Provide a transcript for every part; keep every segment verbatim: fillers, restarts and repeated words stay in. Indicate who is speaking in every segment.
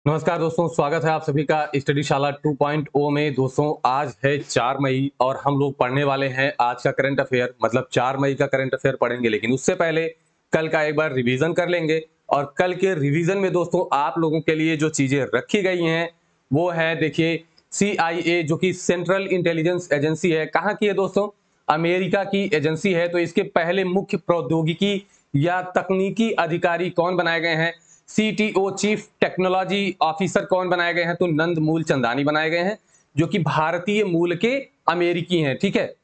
Speaker 1: नमस्कार दोस्तों, स्वागत है आप सभी का स्टडी शाला टू पॉइंट ओ में। दोस्तों आज है चार मई और हम लोग पढ़ने वाले हैं आज का करंट अफेयर, मतलब चार मई का करंट अफेयर पढ़ेंगे। लेकिन उससे पहले कल का एक बार रिवीजन कर लेंगे। और कल के रिवीजन में दोस्तों आप लोगों के लिए जो चीजें रखी गई हैं वो है, देखिए, सी आई ए जो कि सेंट्रल इंटेलिजेंस एजेंसी है। कहाँ की है दोस्तों? अमेरिका की एजेंसी है। तो इसके पहले मुख्य प्रौद्योगिकी या तकनीकी अधिकारी कौन बनाए गए हैं? C T O chief technology officer कौन बनाए गए हैं? तो नंद मूल चंदानी बनाए गए हैं, जो कि भारतीय मूल के अमेरिकी हैं। ठीक है।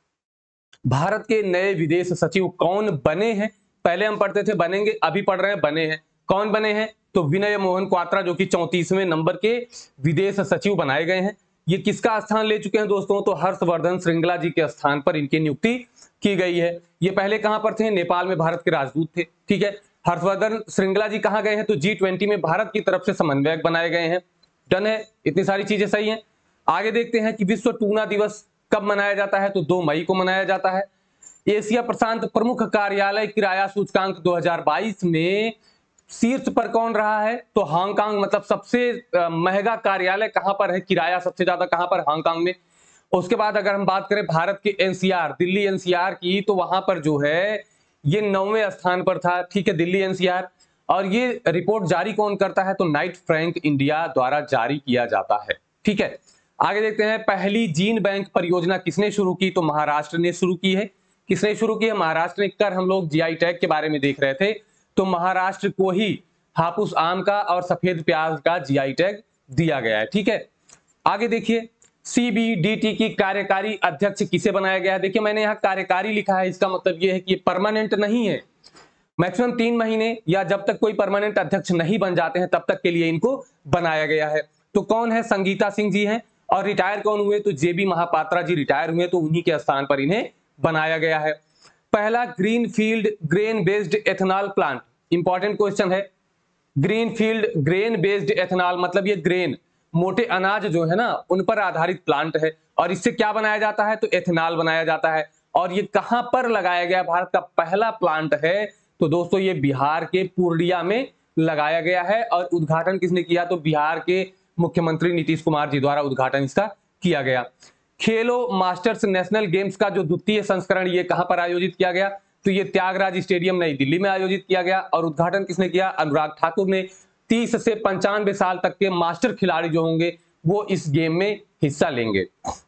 Speaker 1: भारत के नए विदेश सचिव कौन बने हैं? पहले हम पढ़ते थे बनेंगे, अभी पढ़ रहे हैं बने हैं। कौन बने हैं? तो विनय मोहन क्वात्रा, जो कि चौंतीसवें नंबर के विदेश सचिव बनाए गए हैं। ये किसका स्थान ले चुके हैं दोस्तों? तो हर्षवर्धन श्रृंगला जी के स्थान पर इनकी नियुक्ति की गई है। ये पहले कहां पर थे? नेपाल में भारत के राजदूत थे। ठीक है। हर्षवर्धन श्रृंगला जी कहां गए हैं? तो जी ट्वेंटी में भारत की तरफ से समन्वयक बनाए गए हैं। डन है, इतनी सारी चीजें सही हैं। आगे देखते हैं कि विश्व टूना दिवस कब मनाया जाता है? तो दो मई को मनाया जाता है। एशिया प्रशांत प्रमुख कार्यालय किराया सूचकांक दो हज़ार बाईस में शीर्ष पर कौन रहा है? तो हांगकांग, मतलब सबसे महंगा कार्यालय कहां पर है? किराया सबसे ज्यादा कहां पर? हांगकांग में। उसके बाद अगर हम बात करें भारत के N C R, Delhi N C R की, तो वहां पर जो है ये नौवें स्थान पर था। ठीक है, दिल्ली एन सी आर। और ये रिपोर्ट जारी कौन करता है? तो नाइट फ्रैंक इंडिया द्वारा जारी किया जाता है। ठीक है। आगे देखते हैं, पहली जीन बैंक परियोजना किसने शुरू की? तो महाराष्ट्र ने शुरू की है। किसने शुरू की है? महाराष्ट्र ने। कर हम लोग जी आई टैग के बारे में देख रहे थे, तो महाराष्ट्र को ही हापुस आम का और सफेद प्याज का जी आई टैग दिया गया है। ठीक है। आगे देखिए, सी बी डी टी की कार्यकारी अध्यक्ष किसे बनाया गया है? देखिए मैंने यहाँ कार्यकारी लिखा है, इसका मतलब ये है कि परमानेंट नहीं है। मैक्सिमम तीन महीने या जब तक कोई परमानेंट अध्यक्ष नहीं बन जाते हैं तब तक के लिए इनको बनाया गया है। तो कौन है? संगीता सिंह जी हैं। और रिटायर कौन हुए? तो J B Mohapatra ji retire हुए, तो उन्हीं के स्थान पर इन्हें बनाया गया है। पहला green field grain based ethanol plant, important question है। Green field grain based ethanol मतलब ये ग्रेन, मोटे अनाज जो है ना, उन पर आधारित प्लांट है। और इससे क्या बनाया जाता है? तो एथेनॉल बनाया जाता है। और ये कहां पर लगाया गया? भारत का पहला प्लांट है। तो दोस्तों ये बिहार के पूर्णिया में लगाया गया है। और उद्घाटन किसने किया? तो बिहार के मुख्यमंत्री नीतीश कुमार जी द्वारा उद्घाटन इसका किया गया। खेलो मास्टर्स नेशनल गेम्स का जो द्वितीय संस्करण, ये कहां पर आयोजित किया गया? तो ये त्यागराज स्टेडियम नई दिल्ली में आयोजित किया गया। और उद्घाटन किसने किया? अनुराग ठाकुर ने। तीस से पंचानवे साल तक के मास्टर खिलाड़ी जो होंगे वो इस गेम में हिस्सा लेंगे।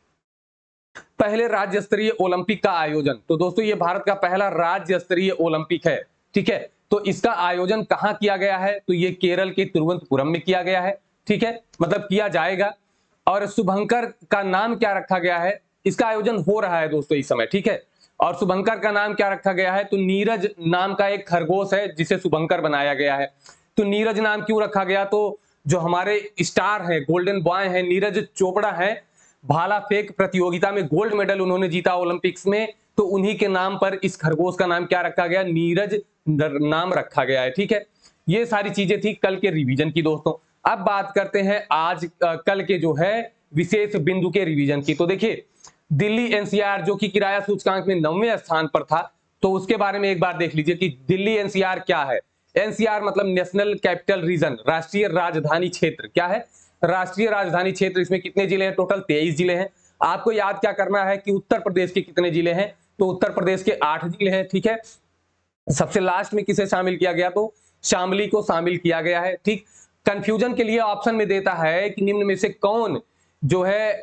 Speaker 1: पहले राज्य स्तरीय ओलंपिक का आयोजन, तो दोस्तों ये भारत का पहला राज्य स्तरीय ओलंपिक है। ठीक है। तो इसका आयोजन कहां किया गया है? तो ये केरल के तिरुवनंतपुरम में किया गया है। ठीक है, मतलब किया जाएगा। और शुभंकर का नाम क्या रखा गया है? इसका आयोजन हो रहा है दोस्तों इस समय। ठीक है। और शुभंकर का नाम क्या रखा गया है? तो नीरज नाम का एक खरगोश है जिसे शुभंकर बनाया गया है। तो नीरज नाम क्यों रखा गया? तो जो हमारे स्टार हैं, गोल्डन बॉय हैं, नीरज चोपड़ा है, भाला फेंक प्रतियोगिता में गोल्ड मेडल उन्होंने जीता ओलंपिक्स में, तो उन्हीं के नाम पर इस खरगोश का नाम क्या रखा गया? नीरज नाम रखा गया है। ठीक है। ये सारी चीजें थी कल के रिवीजन की दोस्तों। अब बात करते हैं आज कल के जो है विशेष बिंदु के रिवीजन की। तो देखिए, दिल्ली एन सी आर जो कि किराया सूचकांक में नौवें स्थान पर था, तो उसके बारे में एक बार देख लीजिए कि दिल्ली एन सी आर क्या है। एन सी आर मतलब नेशनल कैपिटल रीजन, राष्ट्रीय राजधानी क्षेत्र। क्या है? राष्ट्रीय राजधानी क्षेत्र। इसमें कितने जिले हैं? टोटल तेईस जिले हैं। आपको याद क्या करना है कि उत्तर प्रदेश के कितने जिले हैं? तो उत्तर प्रदेश के आठ जिले हैं। ठीक है। सबसे लास्ट में किसे शामिल किया गया? तो शामली को शामिल किया गया है। ठीक। कंफ्यूजन के लिए ऑप्शन में देता है कि निम्न में से कौन जो है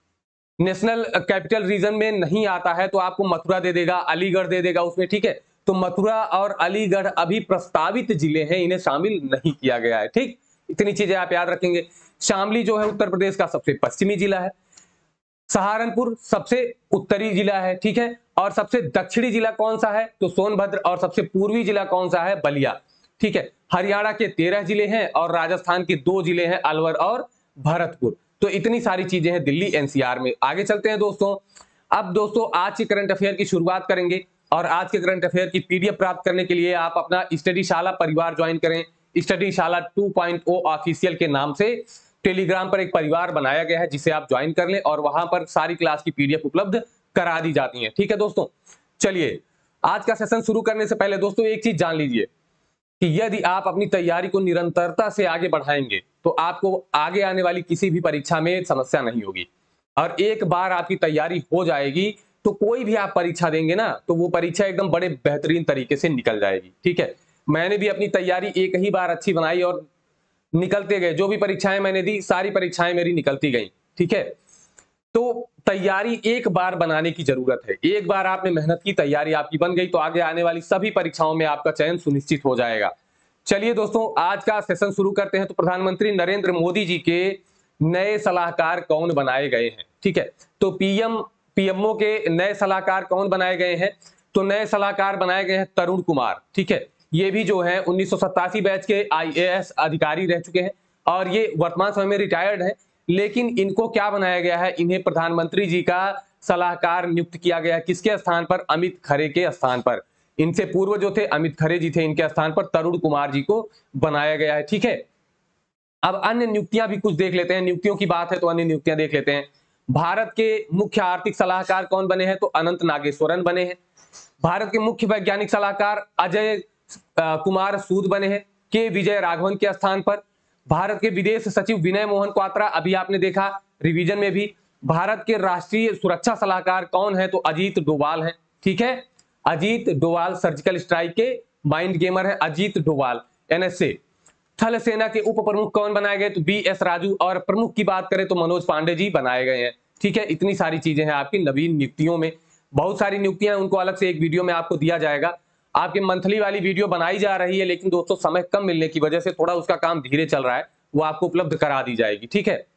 Speaker 1: नेशनल कैपिटल रीजन में नहीं आता है, तो आपको मथुरा दे देगा, अलीगढ़ दे देगा उसमें। ठीक है। तो मथुरा और अलीगढ़ अभी प्रस्तावित जिले हैं, इन्हें शामिल नहीं किया गया है। ठीक, इतनी चीजें आप याद रखेंगे। शामली जो है उत्तर प्रदेश का सबसे पश्चिमी जिला है। सहारनपुर सबसे उत्तरी जिला है। ठीक है। और सबसे दक्षिणी जिला कौन सा है? तो सोनभद्र। और सबसे पूर्वी जिला कौन सा है? बलिया। ठीक है। हरियाणा के तेरह जिले हैं और राजस्थान के दो जिले हैं, अलवर और भरतपुर। तो इतनी सारी चीजें हैं दिल्ली एन सी आर में। आगे चलते हैं दोस्तों। अब दोस्तों आज के करंट अफेयर की शुरुआत करेंगे। और आज के करंट अफेयर की पी डी एफ प्राप्त करने के लिए आप अपना स्टडी शाला परिवार ज्वाइन करें। स्टडी शाला टू पॉइंट ओ ऑफिशियल के नाम से टेलीग्राम पर एक परिवार बनाया गया है, जिसे आप ज्वाइन कर लें और वहां पर सारी क्लास की पी डी एफ उपलब्ध करा दी जाती है। ठीक है दोस्तों, चलिए आज का सेशन शुरू करने से पहले दोस्तों एक चीज जान लीजिए। कि यदि आप अपनी तैयारी को निरंतरता से आगे बढ़ाएंगे तो आपको आगे आने वाली किसी भी परीक्षा में समस्या नहीं होगी। और एक बार आपकी तैयारी हो जाएगी तो कोई भी आप परीक्षा देंगे ना तो वो परीक्षा एकदम बड़े बेहतरीन तरीके से निकल जाएगी। ठीक है, मैंने भी अपनी तैयारी एक ही बार अच्छी बनाई और निकलते गए, जो भी परीक्षाएं मैंने दी सारी परीक्षाएं मेरी निकलती गई। ठीक है, तो तैयारी एक बार बनाने की जरूरत है। एक बार आपने मेहनत की, तैयारी आपकी बन गई तो आगे आने वाली सभी परीक्षाओं में आपका चयन सुनिश्चित हो जाएगा। चलिए दोस्तों, आज का सेशन शुरू करते हैं। तो प्रधानमंत्री नरेंद्र मोदी जी के नए सलाहकार कौन बनाए गए हैं? ठीक है, तो पीएम पीएमओ के नए सलाहकार कौन बनाए गए हैं? तो नए सलाहकार बनाए गए हैं तरुण कुमार। ठीक है, ये भी जो है उन्नीस सौ सत्तासी बैच के आईएएस अधिकारी रह चुके हैं और ये वर्तमान समय में रिटायर्ड है। लेकिन इनको क्या बनाया गया है? इन्हें प्रधानमंत्री जी का सलाहकार नियुक्त किया गया। किसके स्थान पर? अमित खरे के स्थान पर। इनसे पूर्व जो थे अमित खरे जी थे, इनके स्थान पर तरुण कुमार जी को बनाया गया है। ठीक है, अब अन्य नियुक्तियां भी कुछ देख लेते हैं। नियुक्तियों की बात है तो अन्य नियुक्तियां देख लेते हैं। भारत के मुख्य आर्थिक सलाहकार कौन बने हैं? तो अनंत नागेश्वरन बने हैं। भारत के मुख्य वैज्ञानिक सलाहकार अजय कुमार सूद बने हैं के विजय राघवन के स्थान पर। भारत के विदेश सचिव विनय मोहन क्वात्रा, अभी आपने देखा रिवीजन में भी। भारत के राष्ट्रीय सुरक्षा सलाहकार कौन है? तो अजीत डोभाल हैं। ठीक है, अजीत डोभाल सर्जिकल स्ट्राइक के माइंड गेमर है अजीत डोभाल, एनएसए। थल सेना के उप प्रमुख कौन बनाए गए? तो बी एस राजू। और प्रमुख की बात करें तो मनोज पांडे जी बनाए गए हैं। ठीक है, इतनी सारी चीजें हैं आपकी नवीन नियुक्तियों में। बहुत सारी नियुक्तियां, उनको अलग से एक वीडियो में आपको दिया जाएगा। आपके मंथली वाली वीडियो बनाई जा रही है, लेकिन दोस्तों समय कम मिलने की वजह से थोड़ा उसका काम धीरे चल रहा है, वो आपको उपलब्ध करा दी जाएगी। ठीक है,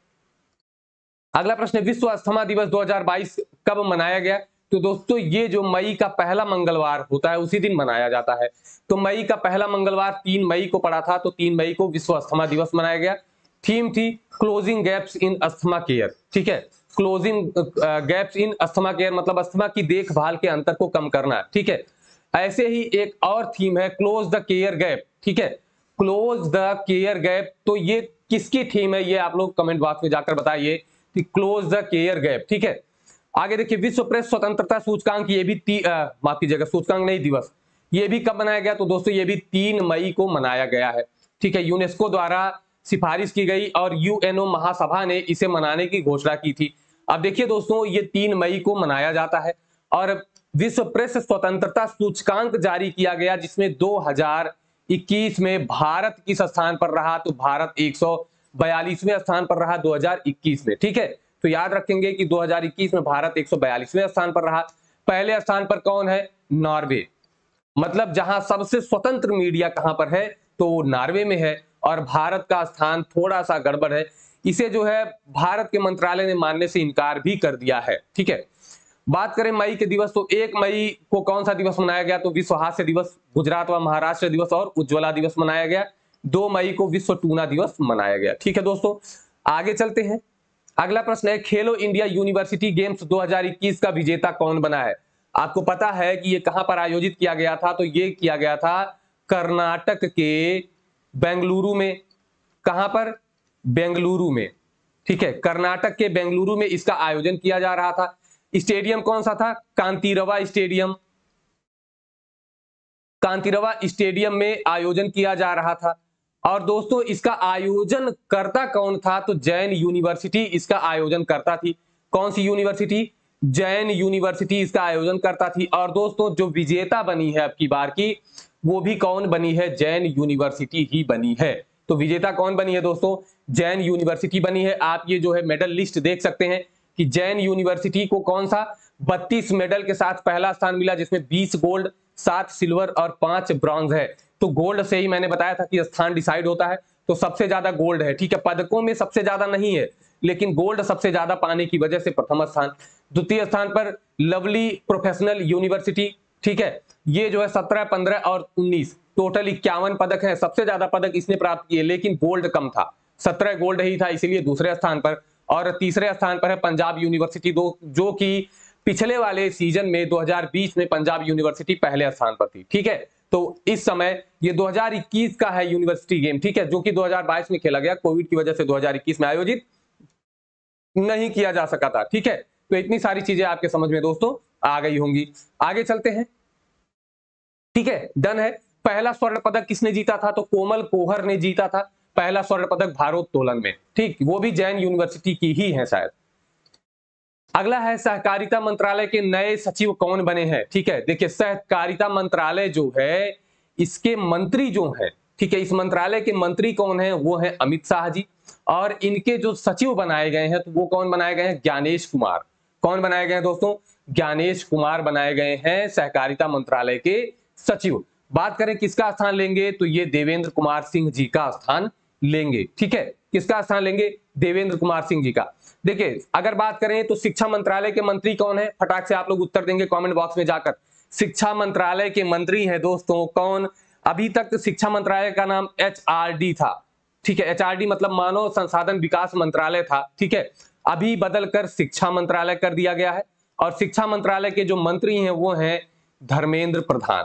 Speaker 1: अगला प्रश्न है, विश्व अस्थमा दिवस दो हज़ार बाईस कब मनाया गया? तो दोस्तों ये जो मई का पहला मंगलवार होता है उसी दिन मनाया जाता है। तो मई का पहला मंगलवार तीन मई को पड़ा था, तो तीन मई को विश्व अस्थमा दिवस मनाया गया। थीम थी closing gaps in asthma care. ठीक है, closing gaps in asthma care मतलब अस्थमा की देखभाल के अंतर को कम करना। ठीक है, ऐसे ही एक और थीम है क्लोज द केयर गैप। ठीक है, क्लोज द केयर गैप, तो ये किसकी थीम है? ये आप लोग कमेंट बॉक्स में जाकर बताइए कि क्लोज द केयर गैप। ठीक है, आगे देखिए, विश्व प्रेस स्वतंत्रता सूचकांक, ये भी माफ कीजिएगा सूचकांक नहीं दिवस, ये भी कब मनाया गया? तो दोस्तों ये भी तीन मई को मनाया गया है। ठीक है, यूनेस्को द्वारा सिफारिश की गई और यूएनओ महासभा ने इसे मनाने की घोषणा की थी। अब देखिए दोस्तों, ये तीन मई को मनाया जाता है और विश्व प्रेस स्वतंत्रता सूचकांक जारी किया गया, जिसमें दो हज़ार इक्कीस में भारत किस स्थान पर रहा? तो भारत एक सौ बयालीसवें स्थान पर रहा दो हज़ार इक्कीस में। ठीक है, तो याद रखेंगे कि दो हज़ार इक्कीस में भारत एक सौ बयालीसवें स्थान पर रहा। पहले स्थान पर कौन है? नॉर्वे। मतलब जहां सबसे स्वतंत्र मीडिया कहां पर है? तो नॉर्वे में है। और भारत का स्थान थोड़ा सा गड़बड़ है, इसे जो है भारत के मंत्रालय ने मानने से इनकार भी कर दिया है। ठीक है, बात करें मई के दिवस, तो एक मई को कौन सा दिवस मनाया गया? तो विश्व हास्य दिवस, गुजरात व महाराष्ट्र दिवस और उज्ज्वला दिवस मनाया गया। दो मई को विश्व टूना दिवस मनाया गया। ठीक है दोस्तों, आगे चलते हैं। अगला प्रश्न है, खेलो इंडिया यूनिवर्सिटी गेम्स दो हज़ार इक्कीस का विजेता कौन बना है? आपको पता है कि ये कहां पर आयोजित किया गया था? तो ये किया गया था कर्नाटक के बेंगलुरु में। कहां पर? बेंगलुरु में। ठीक है, कर्नाटक के बेंगलुरु में इसका आयोजन किया जा रहा था। स्टेडियम कौन सा था? कांतिरवा स्टेडियम। कांतिरवा स्टेडियम में आयोजन किया जा रहा था। और दोस्तों इसका आयोजन करता कौन था? तो जैन यूनिवर्सिटी इसका आयोजन करता थी। कौन सी यूनिवर्सिटी? जैन यूनिवर्सिटी इसका आयोजन करता थी। और दोस्तों जो विजेता बनी है अब की बार की, वो भी कौन बनी है? जैन यूनिवर्सिटी ही बनी है। तो विजेता कौन बनी है दोस्तों? जैन यूनिवर्सिटी बनी है। आप ये जो है मेडल लिस्ट देख सकते हैं कि जैन यूनिवर्सिटी को कौन सा बत्तीस मेडल के साथ पहला स्थान मिला, जिसमें बीस गोल्ड, सात सिल्वर और पांच ब्रॉन्ज है। तो गोल्ड से ही मैंने बताया था कि स्थान डिसाइड होता है, तो सबसे ज्यादा गोल्ड है। ठीक है, पदकों में सबसे ज्यादा नहीं है, लेकिन गोल्ड सबसे ज्यादा पाने की वजह से प्रथम स्थान। द्वितीय स्थान पर लवली प्रोफेशनल यूनिवर्सिटी। ठीक है, ये जो है सत्रह, पंद्रह और उन्नीस, टोटल इक्यावन पदक है। सबसे ज्यादा पदक इसने प्राप्त किए, लेकिन गोल्ड कम था, सत्रह गोल्ड ही था, इसीलिए दूसरे स्थान पर। और तीसरे स्थान पर है पंजाब यूनिवर्सिटी, दो जो कि पिछले वाले सीजन में दो हज़ार बीस में पंजाब यूनिवर्सिटी पहले स्थान पर थी। ठीक है, तो इस समय ये दो हज़ार इक्कीस का है यूनिवर्सिटी गेम। ठीक है, जो कि दो हज़ार बाईस में खेला गया, कोविड की वजह से दो हज़ार इक्कीस में आयोजित नहीं किया जा सका था। ठीक है, तो इतनी सारी चीजें आपके समझ में दोस्तों आ गई होंगी। आगे चलते हैं। ठीक है, डन है। पहला स्वर्ण पदक किसने जीता था? तो कोमल कोहर ने जीता था पहला स्वर्ण पदक भारोत्तोलन में, ठीक, वो भी जैन यूनिवर्सिटी की ही है शायद। अगला है सहकारिता मंत्रालय के नए सचिव कौन बने हैं? ठीक है, देखिए सहकारिता मंत्रालय जो है इसके मंत्री जो हैं, ठीक है, इस मंत्रालय के मंत्री कौन है? वो है अमित शाह जी। और इनके जो सचिव बनाए गए हैं तो वो कौन बनाए गए हैं? ज्ञानेश कुमार। कौन बनाए गए हैं दोस्तों? ज्ञानेश कुमार बनाए गए हैं सहकारिता मंत्रालय के सचिव। बात करें किसका स्थान लेंगे तो ये देवेंद्र कुमार सिंह जी का स्थान लेंगे, ठीक है, किसका स्थान लेंगे? देवेंद्र कुमार सिंह जी का। देखिए अगर बात करें तो शिक्षा मंत्रालय के मंत्री कौन है? फटाक से आप लोग उत्तर देंगे कमेंट बॉक्स में जाकर। शिक्षा मंत्रालय के मंत्री हैं दोस्तों कौन? अभी तक शिक्षा मंत्रालय का नाम एच आर डी था, ठीक है, एच आर डी मतलब मानव संसाधन विकास मंत्रालय था, ठीक है, अभी बदलकर शिक्षा मंत्रालय कर दिया गया है। और शिक्षा मंत्रालय के जो मंत्री हैं वो हैं धर्मेंद्र प्रधान।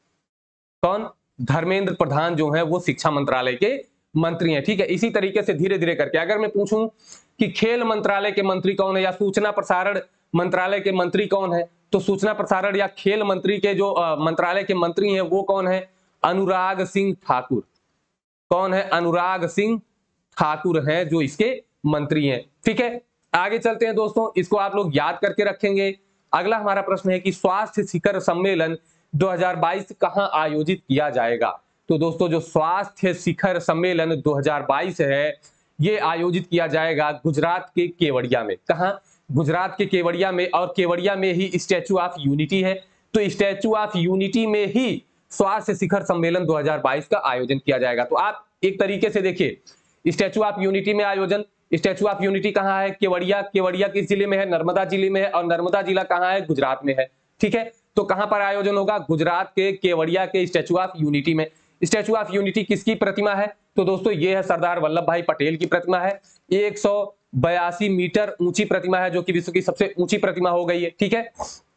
Speaker 1: कौन? धर्मेंद्र प्रधान जो है वो शिक्षा मंत्रालय के मंत्री हैं, ठीक है। इसी तरीके से धीरे धीरे करके अगर मैं पूछूं कि खेल मंत्रालय के मंत्री कौन है या सूचना प्रसारण मंत्रालय के मंत्री कौन है, तो सूचना प्रसारण या खेल मंत्री के जो आ, मंत्रालय के मंत्री हैं वो कौन है? अनुराग सिंह ठाकुर। कौन है? अनुराग सिंह ठाकुर है जो इसके मंत्री हैं, ठीक है। आगे चलते हैं दोस्तों, इसको आप लोग याद करके रखेंगे। अगला हमारा प्रश्न है कि स्वास्थ्य शिखर सम्मेलन दो हज़ार बाईस कहां आयोजित किया जाएगा? तो दोस्तों जो स्वास्थ्य शिखर सम्मेलन दो हज़ार बाईस है ये आयोजित किया जाएगा गुजरात के केवड़िया में। कहां? गुजरात के केवड़िया में। और केवड़िया में ही स्टैचू ऑफ यूनिटी है, तो स्टैचू ऑफ यूनिटी में ही स्वास्थ्य शिखर सम्मेलन दो हज़ार बाईस का आयोजन किया जाएगा। तो आप एक तरीके से देखिए स्टैचू ऑफ यूनिटी में आयोजन, स्टैचू ऑफ यूनिटी कहां है? केवड़िया। केवड़िया किस जिले में है? नर्मदा जिले में है। और नर्मदा जिला कहां है? गुजरात में है, ठीक है। तो कहां पर आयोजन होगा? गुजरात के केवड़िया के स्टैचू ऑफ यूनिटी में। स्टैचू ऑफ यूनिटी किसकी प्रतिमा है? तो दोस्तों ये है सरदार वल्लभ भाई पटेल की प्रतिमा है। एक सौ बयासी मीटर ऊंची प्रतिमा है जो कि विश्व की सबसे ऊंची प्रतिमा हो गई है, ठीक है।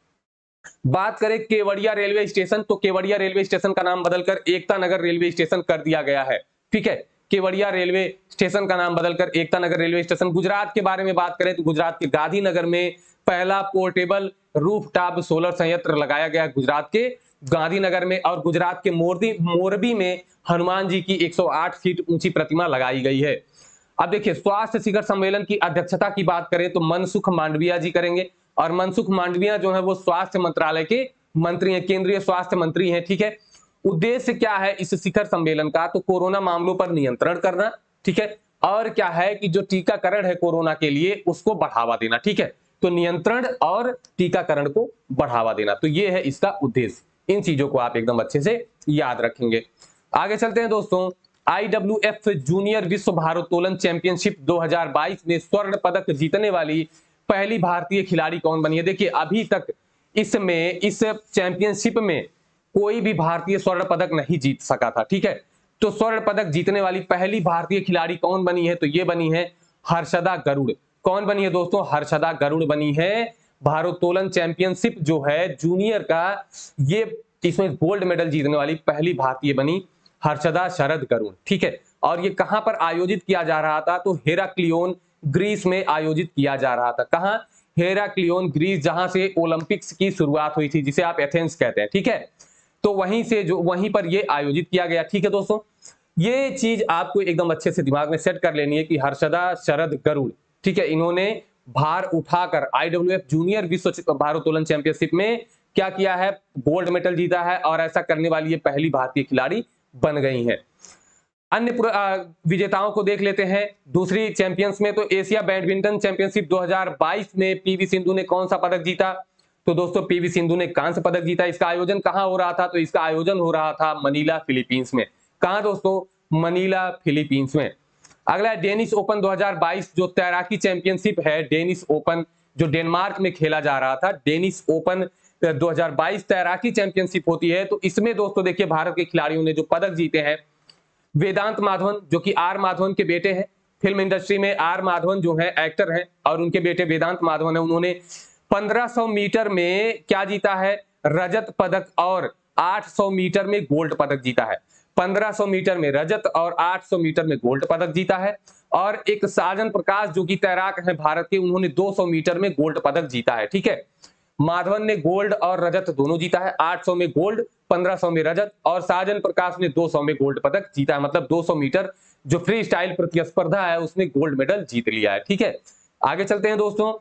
Speaker 1: बात करें केवड़िया रेलवे स्टेशन, तो केवड़िया रेलवे स्टेशन का नाम बदलकर एकता नगर रेलवे स्टेशन कर दिया गया है, ठीक है। केवड़िया रेलवे स्टेशन का नाम बदलकर एकता नगर रेलवे स्टेशन। गुजरात के बारे में बात करें तो गुजरात के गांधीनगर में पहला पोर्टेबल रूफटॉप सोलर संयंत्र लगाया गया है गुजरात के गांधीनगर में। और गुजरात के मोरबी मोरबी में हनुमान जी की एक सौ आठ फीट ऊंची प्रतिमा लगाई गई है। अब देखिए स्वास्थ्य शिखर सम्मेलन की अध्यक्षता की बात करें तो मनसुख मांडविया जी करेंगे। और मनसुख मांडविया जो है वो स्वास्थ्य मंत्रालय के मंत्री हैं, केंद्रीय स्वास्थ्य मंत्री हैं, ठीक है। उद्देश्य क्या है इस शिखर सम्मेलन का? तो कोरोना मामलों पर नियंत्रण करना, ठीक है। और क्या है कि जो टीकाकरण है कोरोना के लिए उसको बढ़ावा देना, ठीक है। तो नियंत्रण और टीकाकरण को बढ़ावा देना, तो ये है इसका उद्देश्य। इन चीजों को आप एकदम अच्छे से याद रखेंगे। आगे चलते हैं दोस्तों, आई डब्ल्यू एफ जूनियर विश्व भारोत्तोलन चैंपियनशिप दो हज़ार बाईस में स्वर्ण पदक जीतने वाली पहली भारतीय खिलाड़ी कौन बनी है? देखिए अभी तक इसमें इस चैंपियनशिप में कोई भी भारतीय स्वर्ण पदक नहीं जीत सका था, ठीक है। तो स्वर्ण पदक जीतने वाली पहली भारतीय खिलाड़ी कौन बनी है? तो ये बनी है हर्षदा गरुड़। कौन बनी है दोस्तों? हर्षदा गरुड़ बनी है। भारोत्तोलन चैंपियनशिप जो है जूनियर का, ये इसमें गोल्ड मेडल जीतने वाली पहली भारतीय बनी हर्षदा शरद गरुड़, ठीक है। और ये कहां पर आयोजित किया जा रहा था? तो हेराक्लियोन ग्रीस में आयोजित किया जा रहा था। कहां? हेराक्लियोन ग्रीस, जहां से ओलंपिक्स की शुरुआत हुई थी, जिसे आप एथेंस कहते हैं, ठीक है। तो वहीं से जो वहीं पर ये आयोजित किया गया, ठीक है दोस्तों। ये चीज आपको एकदम अच्छे से दिमाग में सेट कर लेनी है कि हर्षदा शरद गरुड़, ठीक है, इन्होंने भार उठाकर आई डब्ल्यू एफ जूनियर विश्व भारोत्तोलन चैंपियनशिप में क्या किया है? गोल्ड मेडल जीता है। और ऐसा करने वाली ये पहली भारतीय खिलाड़ी बन गई है। अन्य विजेताओं को देख लेते हैं दूसरी चैंपियंस में। तो एशिया बैडमिंटन चैंपियनशिप दो हज़ार बाईस में पीवी सिंधु ने कौन सा पदक जीता? तो दोस्तों पीवी सिंधु ने कांस्य पदक जीता। इसका आयोजन कहां हो रहा था? तो इसका आयोजन हो रहा था मनीला फिलीपींस में। कहां दोस्तों? मनीला फिलीपींस में। अगला डेनिस ओपन दो हज़ार बाईस, जो तैराकी चैंपियनशिप है डेनिस ओपन, जो डेनमार्क में खेला जा रहा था। डेनिस ओपन दो हज़ार बाईस तैराकी चैंपियनशिप होती है। तो इसमें दोस्तों देखिए भारत के खिलाड़ियों ने जो पदक जीते हैं, वेदांत माधवन जो कि आर माधवन के बेटे हैं, फिल्म इंडस्ट्री में आर माधवन जो है एक्टर हैं और उनके बेटे वेदांत माधवन है, उन्होंने पंद्रह सौ मीटर में क्या जीता है? रजत पदक। और आठ सौ मीटर में गोल्ड पदक जीता है। पंद्रह सौ मीटर में रजत और आठ सौ मीटर में गोल्ड पदक जीता है। और एक साजन प्रकाश जो कि तैराक हैं भारत के, उन्होंने दो सौ मीटर में गोल्ड पदक जीता है, ठीक है। माधवन ने गोल्ड और रजत दोनों जीता है, आठ सौ में गोल्ड, पंद्रह सौ में रजत, और साजन प्रकाश ने दो सौ में गोल्ड पदक जीता है, मतलब दो सौ मीटर जो फ्री स्टाइल प्रतिस्पर्धा है उसमें गोल्ड मेडल जीत लिया है। ठीक है, आगे चलते हैं दोस्तों।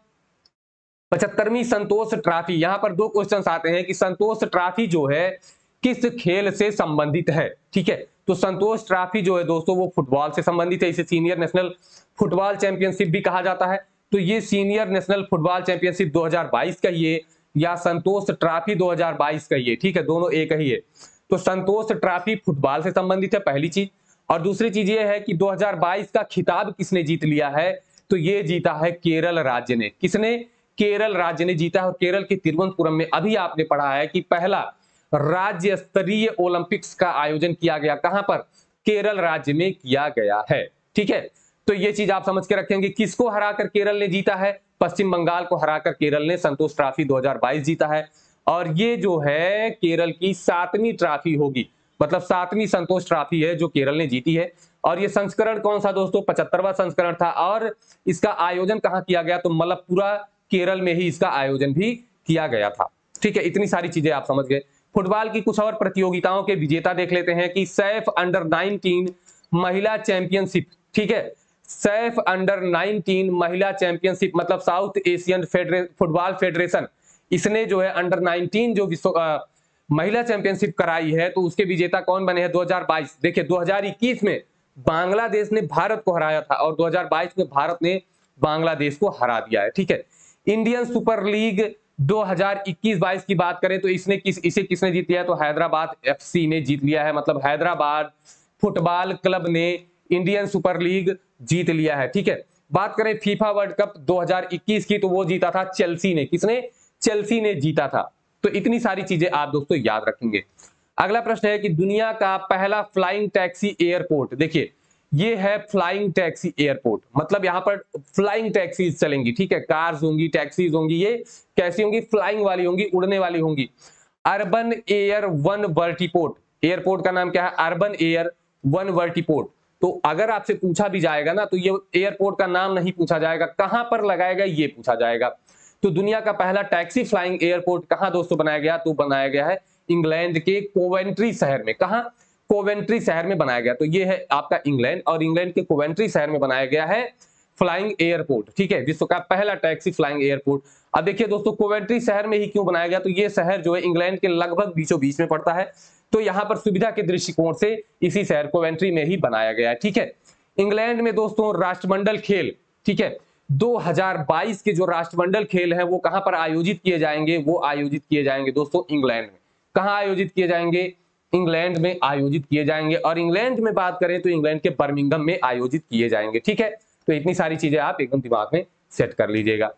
Speaker 1: पचहत्तरवीं संतोष ट्रॉफी, यहां पर दो क्वेश्चंस आते हैं कि संतोष ट्रॉफी जो है किस खेल से संबंधित है। ठीक है, तो संतोष ट्रॉफी जो है दोस्तों वो फुटबॉल से संबंधित है, इसे सीनियर नेशनल फुटबॉल चैंपियनशिप भी कहा जाता है। तो ये सीनियर नेशनल फुटबॉल चैंपियनशिप दो हज़ार बाईस का ये, या संतोष ट्रॉफी दो हज़ार बाईस का ये, ठीक है, दोनों एक ही है। तो संतोष ट्रॉफी फुटबॉल से संबंधित है, पहली चीज। और दूसरी चीज ये है कि दो हज़ार बाईस का खिताब किसने जीत लिया है, तो ये जीता है केरल राज्य ने। किसने? केरल राज्य ने जीता है। और केरल के तिरुवनंतपुरम में अभी आपने पढ़ा है कि पहला राज्य स्तरीय ओलंपिक्स का आयोजन किया गया, कहां पर? केरल राज्य में किया गया है। ठीक है, तो ये चीज आप समझ के रखेंगे। किसको हराकर केरल ने जीता है? पश्चिम बंगाल को हराकर केरल ने संतोष ट्रॉफी दो हज़ार बाईस जीता है। और ये जो है केरल की सातवीं ट्रॉफी होगी, मतलब सातवीं संतोष ट्रॉफी है जो केरल ने जीती है। और ये संस्करण कौन सा दोस्तों? पचहत्तरवां संस्करण था। और इसका आयोजन कहां किया गया? तो मलप्पुरा केरल में ही इसका आयोजन भी किया गया था। ठीक है, इतनी सारी चीजें आप समझ गए। फुटबॉल की कुछ और प्रतियोगिताओं के विजेता देख लेते हैं कि सैफ अंडर नाइनटीन महिला चैंपियनशिप, ठीक है, सैफ अंडर नाइनटीन महिला चैंपियनशिप, मतलब South Asian federation football federation, इसने जो है अंडर नाइनटीन जो विश्व महिला चैंपियनशिप कराई है, तो उसके विजेता कौन बने हैं? दो हज़ार बाईस। देखिए दो हज़ार इक्कीस में बांग्लादेश ने भारत को हराया था और दो हज़ार बाईस में भारत ने बांग्लादेश को हरा दिया है। ठीक है, इंडियन सुपर लीग दो हज़ार इक्कीस बाईस की बात करें तो इसने किस इसे किसने जीत लिया है? तो हैदराबाद एफसी ने जीत लिया है, मतलब हैदराबाद फुटबॉल क्लब ने इंडियन सुपर लीग जीत लिया है। ठीक है, बात करें फीफा वर्ल्ड कप दो हज़ार इक्कीस की, तो वो जीता था चेल्सी ने। किसने? चेल्सी ने जीता था। तो इतनी सारी चीजें आप दोस्तों याद रखेंगे। अगला प्रश्न है कि दुनिया का पहला फ्लाइंग टैक्सी एयरपोर्ट, देखिए ये है फ्लाइंग टैक्सी एयरपोर्ट, मतलब यहां पर फ्लाइंग टैक्सीज चलेंगी। ठीक है, कार्स होंगी, टैक्सीज होंगी, ये कैसी होंगी? फ्लाइंग वाली होंगी, उड़ने वाली होंगी। Urban Air One vertiport, airport का नाम क्या है? Urban Air One vertiport. तो अगर आपसे पूछा भी जाएगा ना, तो ये एयरपोर्ट का नाम नहीं पूछा जाएगा, कहां पर लगाएगा ये पूछा जाएगा। तो दुनिया का पहला टैक्सी फ्लाइंग एयरपोर्ट कहां दोस्तों बनाया गया? तो बनाया गया है इंग्लैंड के कोवेंट्री शहर में। कहां? कोवेंट्री शहर में बनाया गया। तो ये है आपका इंग्लैंड, और इंग्लैंड के कोवेंट्री शहर में बनाया गया है फ्लाइंग एयरपोर्ट। ठीक है, विश्व का पहला टैक्सी फ्लाइंग एयरपोर्ट। अब देखिए दोस्तों, कोवेंट्री शहर में ही क्यों बनाया गया? तो ये शहर जो है इंग्लैंड के लगभग बीचों बीच में पड़ता है, तो यहां पर सुविधा के दृष्टिकोण से इसी शहर कोवेंट्री में ही बनाया गया है। ठीक है, इंग्लैंड में दोस्तों राष्ट्रमंडल खेल, ठीक है, दो हज़ार बाईस के जो राष्ट्रमंडल खेल हैं वो कहां पर आयोजित किए जाएंगे? वो आयोजित किए जाएंगे दोस्तों इंग्लैंड में। कहां आयोजित किए जाएंगे? इंग्लैंड में आयोजित किए जाएंगे। और इंग्लैंड में बात करें तो इंग्लैंड के बर्मिंघम में आयोजित किए जाएंगे। ठीक है, तो इतनी सारी चीजें आप एकदम दिमाग में सेट कर लीजिएगा।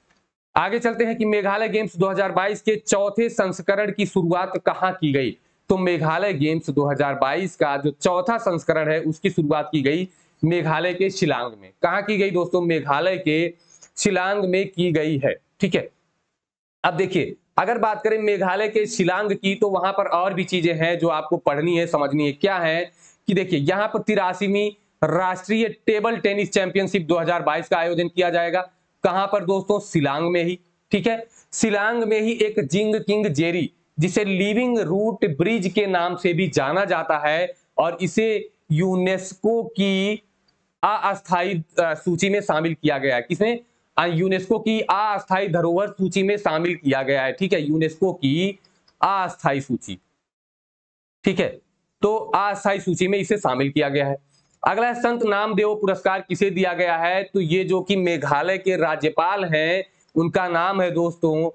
Speaker 1: आगे चलते हैं कि मेघालय गेम्स दो हज़ार बाईस के चौथे संस्करण की शुरुआत कहां की गई? तो मेघालय गेम्स दो हज़ार बाईस का जो चौथा संस्करण है उसकी शुरुआत की गई मेघालय के शिलांग में। कहां की गई दोस्तों? मेघालय के शिलांग में की गई है। ठीक है, अब देखिए अगर बात करें मेघालय के शिलांग की, तो वहां पर और भी चीजें हैं जो आपको पढ़नी है, समझनी है। क्या है कि देखिए यहां पर तिरासीवीं राष्ट्रीय टेबल टेनिस चैंपियनशिप दो हज़ार बाईस का आयोजन किया जाएगा। कहां पर दोस्तों? शिलांग में ही। ठीक है, शिलांग में ही एक जिंग किंग जेरी, जिसे लिविंग रूट ब्रिज के नाम से भी जाना जाता है, और इसे यूनेस्को की अस्थायी सूची में शामिल किया गया है। किसने? यूनेस्को की अस्थायी धरोहर सूची में शामिल किया गया है। ठीक है, यूनेस्को की अस्थायी सूची। ठीक है, तो अस्थायी सूची में इसे शामिल किया गया है। अगला संत नामदेव पुरस्कार किसे दिया गया है? तो ये जो कि मेघालय के राज्यपाल हैं उनका नाम है दोस्तों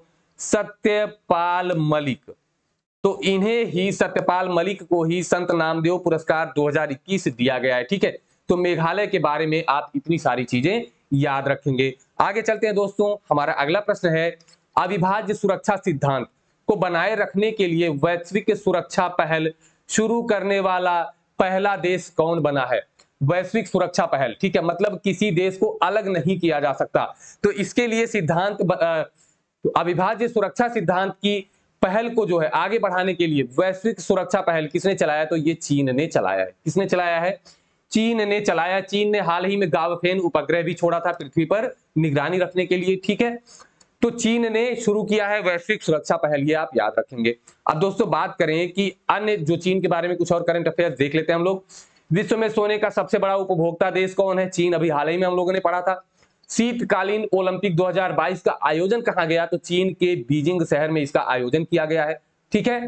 Speaker 1: सत्यपाल मलिक। तो इन्हें ही, सत्यपाल मलिक को ही संत नामदेव पुरस्कार दो हज़ार इक्कीस दिया गया है। ठीक है, तो मेघालय के बारे में आप इतनी सारी चीजें याद रखेंगे। आगे चलते हैं दोस्तों, हमारा अगला प्रश्न है अविभाज्य सुरक्षा सिद्धांत को बनाए रखने के लिए वैश्विक सुरक्षा पहल शुरू करने वाला पहला देश कौन बना है? वैश्विक सुरक्षा पहल, ठीक है, मतलब किसी देश को अलग नहीं किया जा सकता। तो इसके लिए सिद्धांत, तो अविभाज्य सुरक्षा सिद्धांत की पहल को जो है आगे बढ़ाने के लिए वैश्विक सुरक्षा पहल किसने चलाया? तो ये चीन ने चलाया है। किसने चलाया है? चीन ने चलाया। चीन ने हाल ही में गावफेन उपग्रह भी छोड़ा था पृथ्वी पर निगरानी रखने के लिए। ठीक है, तो चीन ने शुरू किया है वैश्विक सुरक्षा पहल, ये आप याद रखेंगे। अब दोस्तों बात करें कि अन्य जो चीन के बारे में कुछ और करंट अफेयर्स देख लेते हैं हम लोग। विश्व में सोने का सबसे बड़ा उपभोक्ता देश कौन है? चीन। अभी हाल ही में हम लोगों ने पढ़ा था। शीतकालीन ओलंपिक दो हज़ार बाईस का आयोजन कहां गया? तो चीन के बीजिंग शहर में इसका आयोजन किया गया है। ठीक है,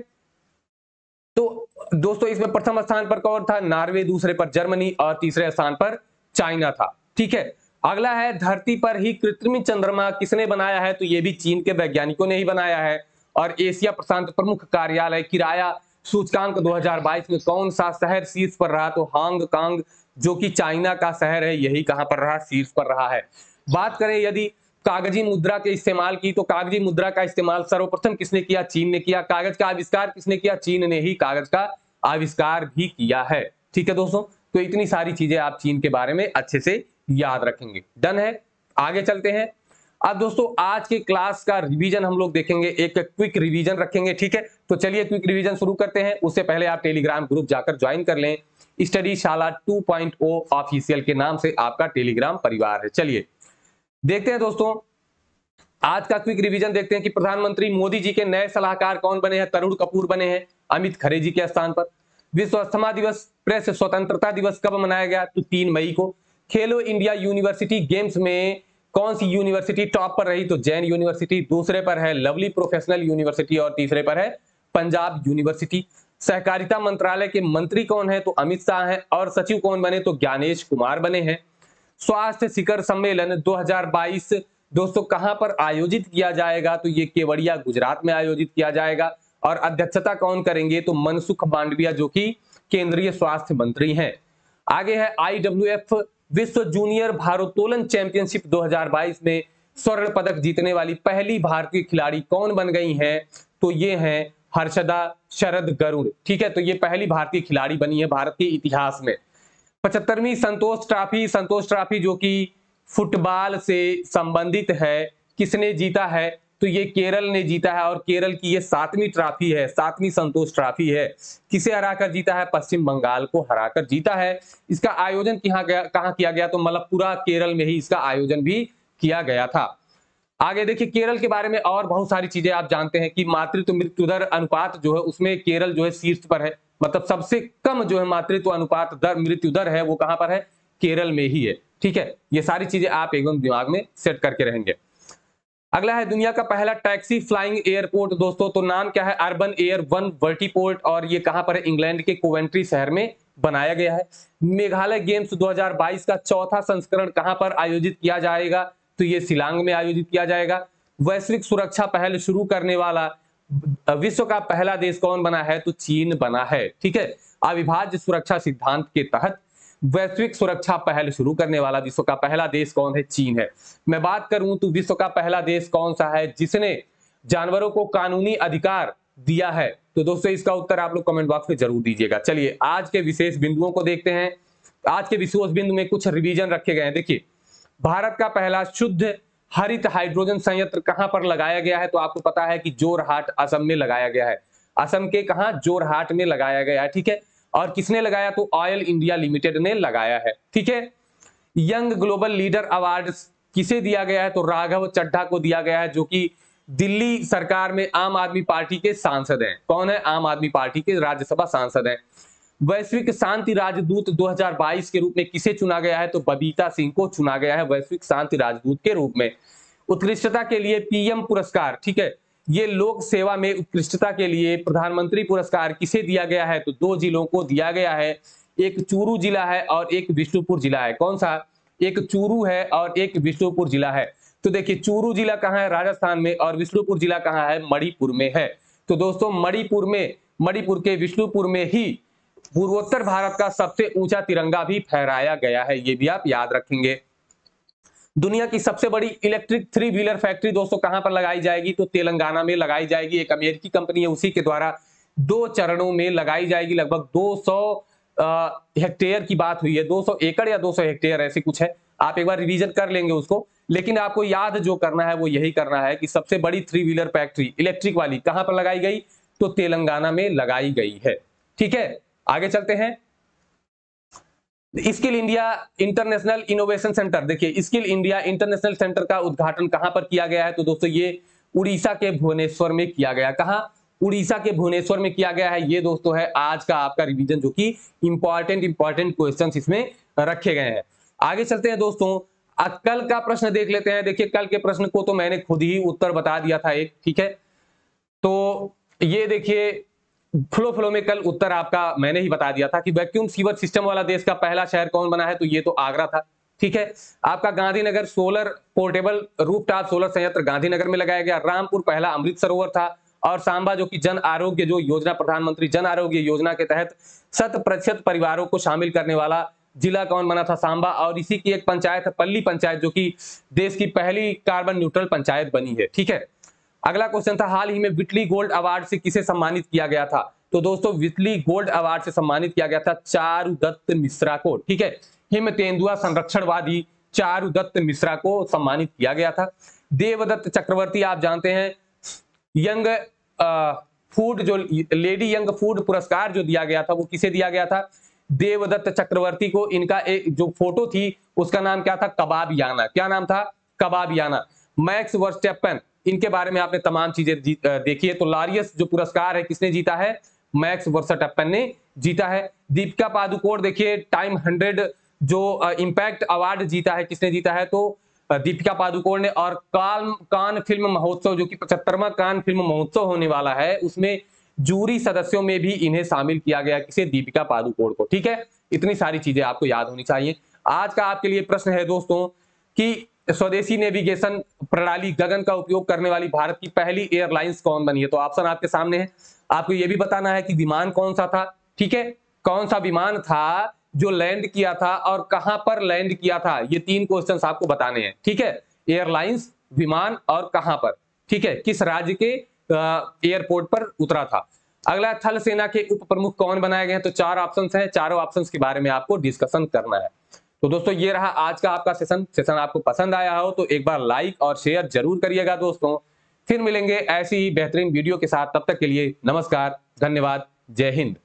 Speaker 1: तो दोस्तों इसमें प्रथम स्थान पर कौन था? नॉर्वे, दूसरे पर जर्मनी और तीसरे स्थान पर चाइना था। ठीक है, अगला है धरती पर ही कृत्रिम चंद्रमा किसने बनाया है? तो ये भी चीन के वैज्ञानिकों ने ही बनाया है। और एशिया प्रशांत प्रमुख कार्यालय किराया सूचकांक दो हज़ार बाईस में कौन सा शहर शीर्ष पर रहा? तो हांगकांग, जो कि चाइना का शहर है, यही कहां पर रहा? शीर्ष पर रहा है। बात करें यदि कागजी मुद्रा के इस्तेमाल की, तो कागजी मुद्रा का इस्तेमाल सर्वप्रथम किसने किया? चीन ने किया। कागज का आविष्कार किसने किया? चीन ने ही कागज का आविष्कार भी किया है। ठीक है दोस्तों, तो इतनी सारी चीजें आप चीन के बारे में अच्छे से याद रखेंगे। डन है, आगे चलते हैं। अब दोस्तों आज के क्लास का रिवीजन हम लोग देखेंगे, एक क्विक रिवीजन रखेंगे। ठीक है, तो चलिए क्विक रिवीजन शुरू करते हैं। उससे पहले आप टेलीग्राम ग्रुप जाकर ज्वाइन कर लें। स्टडी शाला टू पॉइंट ओ ऑफिशियल के नाम से आपका टेलीग्राम परिवार है। चलिए देखते हैं दोस्तों आज का क्विक रिवीजन। देखते हैं कि प्रधानमंत्री मोदी जी के नए सलाहकार कौन बने हैं? तरुण कपूर बने हैं अमित खरे जी के स्थान पर। विश्व अस्थमा दिवस, प्रेस स्वतंत्रता दिवस कब मनाया गया? तो तीन मई को। खेलो इंडिया यूनिवर्सिटी गेम्स में कौन सी यूनिवर्सिटी टॉप पर रही? तो जैन यूनिवर्सिटी। दूसरे पर है लवली प्रोफेशनल यूनिवर्सिटी और तीसरे पर है पंजाब यूनिवर्सिटी। सहकारिता मंत्रालय के मंत्री कौन है? तो अमित शाह हैं। और सचिव कौन बने? तो ज्ञानेश कुमार बने हैं। स्वास्थ्य शिखर सम्मेलन दो हज़ार बाईस दोस्तों कहां पर आयोजित किया जाएगा? तो ये केवड़िया गुजरात में आयोजित किया जाएगा। और अध्यक्षता कौन करेंगे? तो मनसुख मांडविया, जो कि केंद्रीय स्वास्थ्य मंत्री हैं। आगे है आई डब्ल्यू एफ विश्व जूनियर भारोत्तोलन चैंपियनशिप दो हज़ार बाईस में स्वर्ण पदक जीतने वाली पहली भारतीय खिलाड़ी कौन बन गई हैं? तो ये हैं हर्षदा शरद गरुड़। ठीक है, तो ये पहली भारतीय खिलाड़ी बनी है भारत के इतिहास में। पचहत्तरवीं संतोष ट्रॉफी, संतोष ट्रॉफी जो कि फुटबॉल से संबंधित है, किसने जीता है? तो ये केरल ने जीता है। और केरल की ये सातवीं ट्रॉफी है, सातवीं संतोष ट्रॉफी है। किसे हराकर जीता है? पश्चिम बंगाल को हराकर जीता है। इसका आयोजन कहां गया कहां किया गया? तो मलप्पुरा केरल में ही इसका आयोजन भी किया गया था। आगे देखिए केरल के बारे में और बहुत सारी चीजें आप जानते हैं कि मातृत्व मृत्यु दर अनुपात जो है उसमें केरल जो है शीर्ष पर है। मतलब सबसे कम जो है मातृत्व अनुपात दर मृत्यु दर है वो कहां पर है? केरल में ही है। ठीक है, ये सारी चीजें आप एकदम दिमाग में सेट करके रहेंगे। अगला है दुनिया का पहला टैक्सी फ्लाइंग एयरपोर्ट दोस्तों, तो नाम क्या है? Urban Air One vertiport. और ये कहां पर है? इंग्लैंड के कोवेंट्री शहर में बनाया गया है। मेघालय गेम्स दो हज़ार बाईस का चौथा संस्करण कहां पर आयोजित किया जाएगा? तो ये शिलांग में आयोजित किया जाएगा। वैश्विक सुरक्षा पहल शुरू करने वाला विश्व का पहला देश कौन बना है? तो चीन बना है। ठीक है, अविभाज्य सुरक्षा सिद्धांत के तहत वैश्विक सुरक्षा पहल शुरू करने वाला विश्व का पहला देश कौन है? चीन है। मैं बात करूं तो विश्व का पहला देश कौन सा है जिसने जानवरों को कानूनी अधिकार दिया है? तो दोस्तों इसका उत्तर आप लोग कमेंट बॉक्स में जरूर दीजिएगा। चलिए आज के विशेष बिंदुओं को देखते हैं। आज के विशेष बिंदु में कुछ रिवीजन रखे गए हैं। देखिए भारत का पहला शुद्ध हरित हाइड्रोजन संयंत्र कहां पर लगाया गया है? तो आपको पता है कि जोरहाट असम में लगाया गया है। असम के कहां? जोरहाट में लगाया गया है। ठीक है, और किसने लगाया? तो ऑयल इंडिया लिमिटेड ने लगाया है। ठीक है, यंग ग्लोबल लीडर अवार्ड किसे दिया गया है? तो राघव चड्ढा को दिया गया है, जो कि दिल्ली सरकार में आम आदमी पार्टी के सांसद हैं। कौन है? आम आदमी पार्टी के राज्यसभा सांसद हैं। वैश्विक शांति राजदूत दो हज़ार बाईस के रूप में किसे चुना गया है? तो बबीता सिंह को चुना गया है वैश्विक शांति राजदूत के रूप में। उत्कृष्टता के लिए पीएम पुरस्कार, ठीक है, ये लोक सेवा में उत्कृष्टता के लिए प्रधानमंत्री पुरस्कार किसे दिया गया है? तो दो जिलों को दिया गया है। एक चूरू जिला है और एक विष्णुपुर जिला है। कौन सा? एक चूरू है और एक विष्णुपुर जिला है। तो देखिए चूरू जिला कहां है? राजस्थान में। और विष्णुपुर जिला कहां है? मणिपुर में है। तो दोस्तों मणिपुर में, मणिपुर के विष्णुपुर में ही पूर्वोत्तर भारत का सबसे ऊंचा तिरंगा भी फहराया गया है। ये भी आप याद रखेंगे। दुनिया की सबसे बड़ी इलेक्ट्रिक थ्री व्हीलर फैक्ट्री दोस्तों कहां पर लगाई जाएगी? तो तेलंगाना में लगाई जाएगी। एक अमेरिकी कंपनी है, उसी के द्वारा दो चरणों में लगाई जाएगी। लगभग दो सौ हेक्टेयर की बात हुई है, दो सौ एकड़ या दो सौ हेक्टेयर ऐसे कुछ है। आप एक बार रिवीजन कर लेंगे उसको, लेकिन आपको याद जो करना है वो यही करना है कि सबसे बड़ी थ्री व्हीलर फैक्ट्री इलेक्ट्रिक वाली कहां पर लगाई गई? तो तेलंगाना में लगाई गई है। ठीक है, आगे चलते हैं। Skill India International Innovation Centre, देखिए स्किल इंडिया इंटरनेशनल सेंटर का उद्घाटन कहां पर किया गया है? तो दोस्तों ये उड़ीसा के भुवनेश्वर में किया गया। कहां? उड़ीसा के भुवनेश्वर में किया गया है। ये दोस्तों है आज का आपका रिवीजन, जो कि इंपॉर्टेंट इंपॉर्टेंट क्वेश्चंस इसमें रखे गए हैं। आगे चलते हैं दोस्तों, कल का प्रश्न देख लेते हैं। देखिए कल के प्रश्न को तो मैंने खुद ही उत्तर बता दिया था एक, ठीक है। तो ये देखिए फ्लो फ्लो में कल उत्तर आपका मैंने ही बता दिया था कि वैक्यूम सीवर सिस्टम वाला देश का पहला शहर कौन बना है? तो ये तो आगरा था, ठीक है। आपका Gandhinagar solar portable rooftop solar संयंत्र गांधीनगर में लगाया गया। रामपुर पहला अमृत सरोवर था। और सांबा जो कि जन आरोग्य जो योजना, प्रधानमंत्री जन आरोग्य योजना के तहत शत प्रतिशत परिवारों को शामिल करने वाला जिला कौन बना था? सांबा। और इसी की एक पंचायत है पल्ली पंचायत, जो कि देश की पहली कार्बन न्यूट्रल पंचायत बनी है, ठीक है। अगला क्वेश्चन था, हाल ही में विटली गोल्ड अवार्ड से किसे सम्मानित किया गया था? तो दोस्तों विटली गोल्ड अवार्ड से सम्मानित किया गया था चारुदत्त मिश्रा को, ठीक है। हिम तेंदुआ संरक्षणवादी चारुदत्त मिश्रा को सम्मानित किया गया था। देवदत्त चक्रवर्ती आप जानते हैं, यंग फूड जो लेडी यंग फूड पुरस्कार जो दिया गया था वो किसे दिया गया था? देवदत्त चक्रवर्ती को। इनका एक जो फोटो थी उसका नाम क्या था? कबाबियाना। क्या नाम था? कबाबियाना। मैक्स वर्स्टेपन, इनके बारे में आपने तमाम चीजें देखी है। तो लारियस जो पुरस्कार है किसने जीता है? मैक्स वर्स्टेपन ने जीता है। दीपिका पादुकोण देखिए टाइम हंड्रेड जो इंपैक्ट अवार्ड जीता है, किसने जीता है? तो दीपिका पादुकोण ने। और कान कान फिल्म महोत्सव जो कि पचहत्तरवां कान फिल्म महोत्सव होने वाला है, उसमें जूरी सदस्यों में भी इन्हें शामिल किया गया। किसे? दीपिका पादुकोण को, ठीक है। इतनी सारी चीजें आपको याद होनी चाहिए। आज का आपके लिए प्रश्न है दोस्तों कि स्वदेशी नेविगेशन प्रणाली गगन का उपयोग करने वाली भारत की पहली एयरलाइंस कौन बनी है? तो ऑप्शन आपके सामने है। आपको यह भी बताना है कि विमान कौन सा था, ठीक है। कौन सा विमान था जो लैंड किया था और कहां पर लैंड किया था? ये तीन क्वेश्चंस आपको बताने हैं, ठीक है। एयरलाइंस, विमान और कहां पर, ठीक है, किस राज्य के एयरपोर्ट पर उतरा था। अगला, थल सेना के उप प्रमुख कौन बनाए गए हैं? तो चार ऑप्शंस हैं, चारों ऑप्शंस के बारे में आपको डिस्कशन करना है। तो दोस्तों ये रहा आज का आपका सेशन। सेशन आपको पसंद आया हो तो एक बार लाइक और शेयर जरूर करिएगा दोस्तों। फिर मिलेंगे ऐसी ही बेहतरीन वीडियो के साथ। तब तक के लिए नमस्कार, धन्यवाद, जय हिंद।